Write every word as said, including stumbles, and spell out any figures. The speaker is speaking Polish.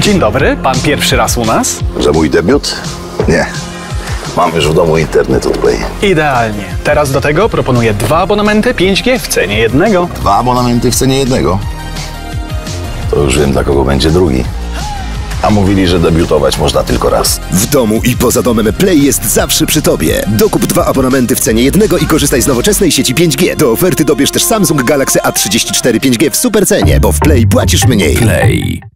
Dzień dobry, pan pierwszy raz u nas? Że mój debiut? Nie. Mam już w domu internet od Play. Idealnie. Teraz do tego proponuję dwa abonamenty pięć G w cenie jednego. Dwa abonamenty w cenie jednego. To już wiem, dla kogo będzie drugi. A mówili, że debiutować można tylko raz. W domu i poza domem Play jest zawsze przy Tobie. Dokup dwa abonamenty w cenie jednego i korzystaj z nowoczesnej sieci pięć G. Do oferty dobierz też Samsung Galaxy A trzydzieści cztery pięć G w super cenie, bo w Play płacisz mniej. Play.